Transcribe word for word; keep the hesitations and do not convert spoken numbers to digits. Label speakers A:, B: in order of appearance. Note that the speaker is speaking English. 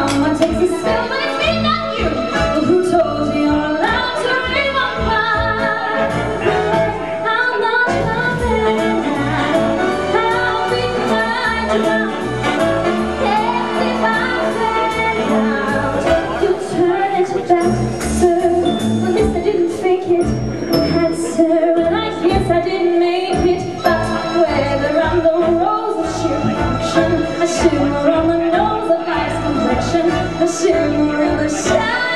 A: Someone takes a spill, but it's me, not you. Well, who told you you're allowed to rain on fire? How much love have you had? How big mind you got? If I ran out, you'll turn it back, sir. Well, this I didn't fake it, answer, and I guess I didn't make it. But whether I'm the rose of sheer perfection, a shimmer on the nose of ice complexion, a shimmer in the shadow.